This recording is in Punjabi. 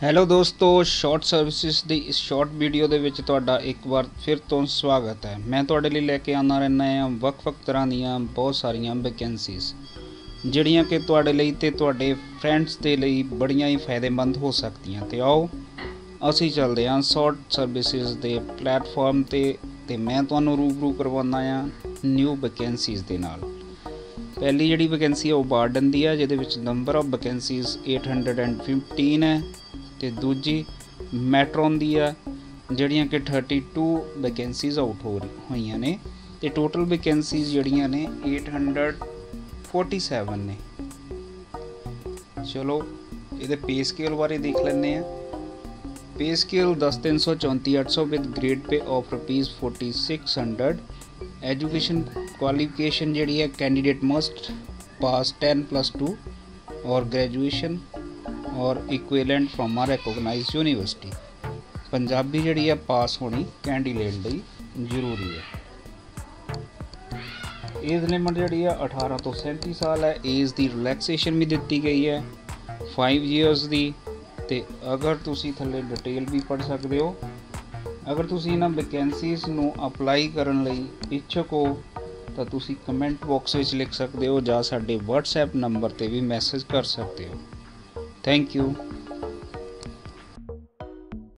ਹੈਲੋ ਦੋਸਤੋ, ਸ਼ਾਰਟ ਸਰਵਿਸਿਜ਼ ਦੀ ਇਸ ਸ਼ਾਰਟ ਵੀਡੀਓ ਦੇ ਵਿੱਚ ਤੁਹਾਡਾ ਇੱਕ ਵਾਰ ਫਿਰ ਤੋਂ ਸਵਾਗਤ ਹੈ। ਮੈਂ ਤੁਹਾਡੇ ਲਈ ਲੈ ਕੇ ਆਉਂਦਾ ਰਹਿੰਦਾ ਹਾਂ ਵੱਖ-ਵੱਖ ਤਰ੍ਹਾਂ ਦੀਆਂ ਬਹੁਤ ਸਾਰੀਆਂ ਵੈਕੈਂਸੀਜ਼ ਜਿਹੜੀਆਂ ਕਿ ਤੁਹਾਡੇ ਲਈ ਤੇ ਤੁਹਾਡੇ ਫਰੈਂਡਸ ਦੇ ਲਈ ਬੜੀਆਂ ਹੀ ਫਾਇਦੇਮੰਦ ਹੋ ਸਕਦੀਆਂ। ਤੇ ਆਓ ਅਸੀਂ ਚੱਲਦੇ ਹਾਂ ਸ਼ਾਰਟ ਸਰਵਿਸਿਜ਼ ਦੇ ਪਲੇਟਫਾਰਮ ਤੇ ਮੈਂ ਤੁਹਾਨੂੰ ਰੂਬਰੂ ਕਰਵਾਉਂਦਾ ਹਾਂ ਨਿਊ ਵੈਕੈਂਸੀਜ਼ ਦੇ ਨਾਲ। ਪਹਿਲੀ ਜਿਹੜੀ ਵੈਕੈਂਸੀ ਹੈ ਉਹ ਵਾਰਡਨ ਦੀ ਹੈ, ਜਿਹਦੇ ਵਿੱਚ ਨੰਬਰ ਆਫ ਵੈਕੈਂਸੀਜ਼ 815 ਹੈ। ਤੇ ਦੂਜੀ ਮੈਟਰੋਨ ਦੀ ਆ, ਜਿਹੜੀਆਂ ਕਿ 32 ਵੈਕੈਂਸੀਜ਼ ਆਊਟ ਹੋਈਆਂ ਨੇ ਤੇ ਟੋਟਲ ਵੈਕੈਂਸੀਜ਼ ਜਿਹੜੀਆਂ ਨੇ 847 ਨੇ। ਚਲੋ ਇਹਦੇ ਪੇ ਸਕੇਲ ਬਾਰੇ ਦੇਖ ਲੈਂਦੇ ਆ। Pay scale 10,334,800 with grade pay of ₹4600। Education qualification जी है कैंडिडेट मस्ट पास 10+2 और ग्रेजुएशन और equivalent from a recognise university. Punjabi जी है पास होनी कैंडिडेट ਲਈ जरूरी है। एज लिमिट जी है 18 तो 37 साल है। एज की रिलैक्सेशन भी दी गई है 5 ईयर्स की। तो अगर तुसी थले डिटेल भी पढ़ सकते हो। अगर तुसी इन्हां वैकेंसीज़ नूं अप्लाई करन लई इच्छुक हो तो तुसी कमेंट बॉक्स में लिख सकते हो, जां साडे WhatsApp नंबर ते भी मैसेज कर सकते हो। Thank you.